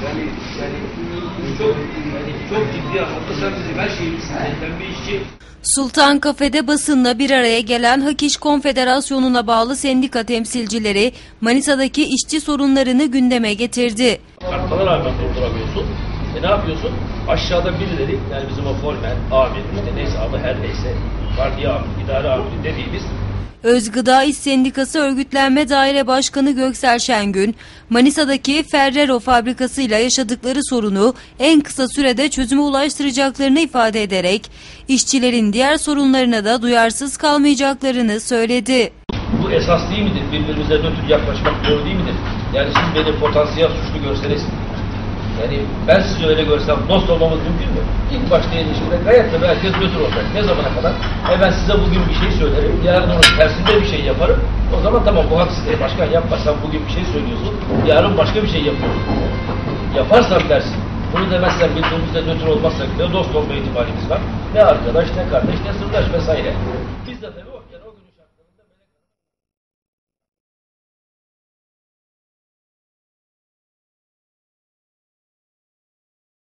Çok ciddi anlamda sen bizim her şeyimizsin. Ben bir işçi. Sultan Kafede basınla bir araya gelen Hak İş Konfederasyonu'na bağlı sendika temsilcileri Manisa'daki işçi sorunlarını gündeme getirdi. Şartlara rağmen durduramıyorsun. Ne yapıyorsun? Aşağıda birileri, yani bizim o formen, amir, işte neyse adı her neyse, vardiya amiri, idare amiri dediğimiz. Özgıda İş Sendikası Örgütlenme Daire Başkanı Göksel Şengün, Manisa'daki Ferrero fabrikasıyla yaşadıkları sorunu en kısa sürede çözüme ulaştıracaklarını ifade ederek, işçilerin diğer sorunlarına da duyarsız kalmayacaklarını söyledi. Bu esas değil midir? Birbirimize nötr yaklaşmak doğru değil midir? Yani siz beni potansiyel suçlu görseniz, yani ben sizi öyle görsem dost olmamız mümkün mü? İlk başta ilişkide gayet tabii herkes nötr olacak. Ne zamana kadar? Ben size bugün bir şey söylerim, yarın onun tersinde bir şey yaparım. O zaman tamam bu haksız. Başkan yapma, sen bugün bir şey söylüyorsun, yarın başka bir şey yapıyorsun. Yaparsan dersin. Bunu demezsen birbirimizle nötr olmazsak ne dost olma ihtimalimiz var, ne arkadaş, ne kardeş, ne sırdaş vesaire. Biz de tabii o gün